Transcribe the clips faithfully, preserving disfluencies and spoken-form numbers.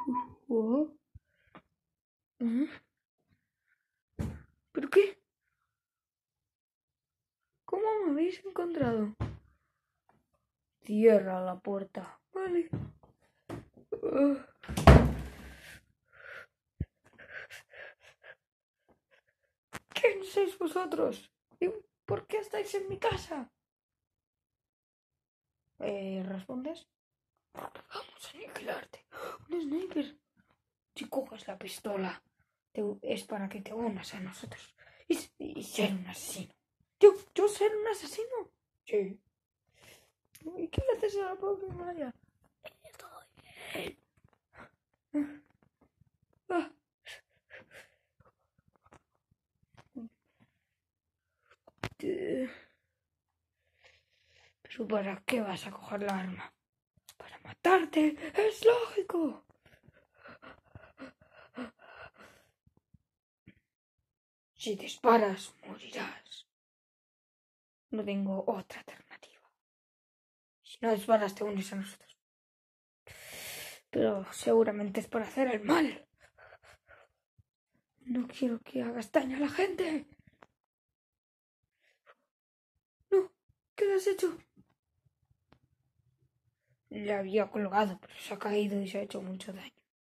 Oh. ¿Eh? ¿Pero qué? ¿Cómo me habéis encontrado? Cierra la puerta. Vale. Uh. ¿Quién sois vosotros? ¿Y por qué estáis en mi casa? Eh, ¿Respondes? Vamos a aniquilarte. Un sniper. Si coges la pistola, te, es para que te unas a nosotros y, y ser un asesino. ¿Yo, ¿Yo ser un asesino? Sí. ¿Y qué le haces a la pobre Maya? Estoy bien. Ah. ¿Pero para qué vas a coger la arma? Para matarte, es lógico. Si disparas, morirás. No tengo otra alternativa. Si no disparas, te unes a nosotros. Pero seguramente es por hacer el mal. No quiero que hagas daño a la gente. No, ¿qué le has hecho? Le había colgado, pero se ha caído y se ha hecho mucho daño.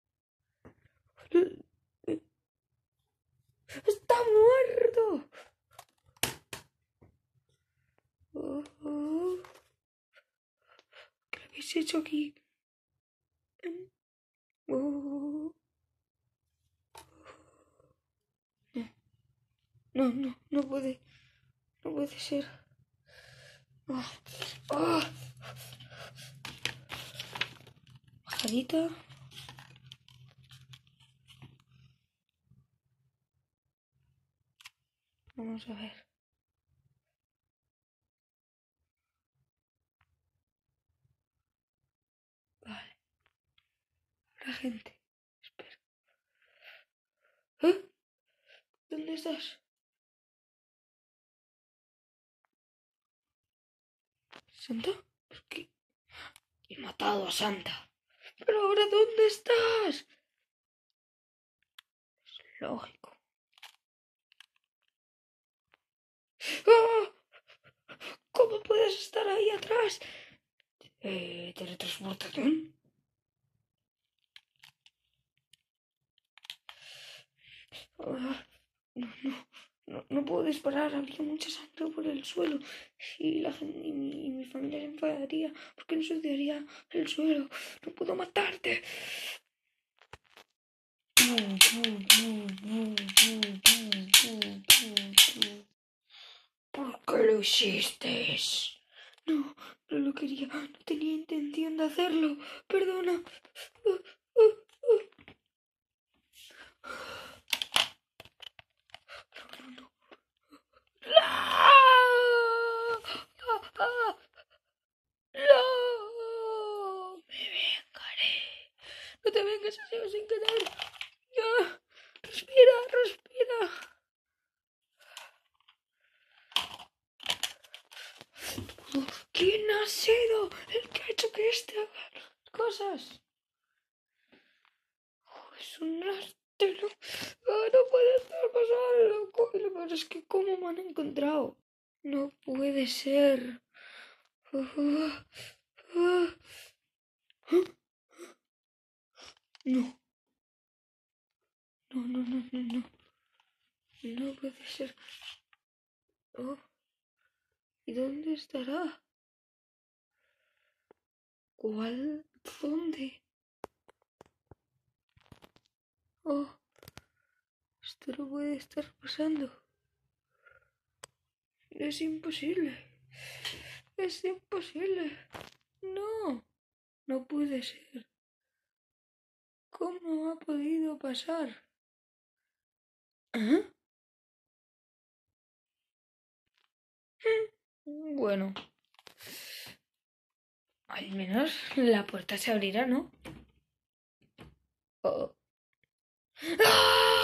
¡Está muerto! Oh, oh. ¿Qué habéis hecho aquí? Oh. No, no, no puede. No puede ser. Oh. Oh. Bajadita. Vamos a ver. Vale. La gente. Espera. ¿Eh? ¿Dónde estás? ¿Santa? ¿Por qué? He matado a Santa. ¿Pero ahora dónde estás? Es lógico. ¡Ah! ¿Cómo puedes estar ahí atrás? Eh, ¿Teletransportación? Ah, no, no, no, no puedo disparar, habría mucha sangre por el suelo y, la, y, mi, y mi familia se enfadaría porque ensuciaría el suelo. No puedo matarte. ¿Por qué lo hiciste? No, no lo quería, no tenía intención de hacerlo. Perdona. Uh, uh, uh. No, no, no. ¡No! Me vengaré. No te vengas, ha sido sin querer. Ya. Respira, respira. ¿Quién ha sido el que ha hecho que este haga las cosas? Oh, es un rastro. Oh, no puede estar pasando, loco. Y lo peor es que cómo me han encontrado. No puede ser. Uh, uh, uh. No. No, no, no, no, no. No puede ser. Oh. ¿Y dónde estará? ¿Cuál? ¿Dónde? Oh. Esto no puede estar pasando. Es imposible. Es imposible. No. No puede ser. ¿Cómo ha podido pasar? ¿Eh? Bueno. Al menos la puerta se abrirá, ¿no? Oh. ¡Ah!